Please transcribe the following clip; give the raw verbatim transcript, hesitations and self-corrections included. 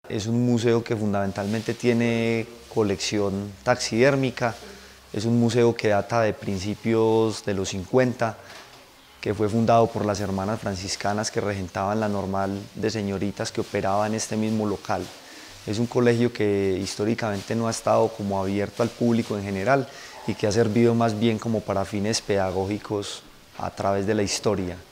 Es un museo que fundamentalmente tiene colección taxidérmica, es un museo que data de principios de los cincuenta, que fue fundado por las hermanas franciscanas que regentaban la normal de señoritas que operaba en este mismo local. Es un colegio que históricamente no ha estado como abierto al público en general y que ha servido más bien como para fines pedagógicos a través de la historia.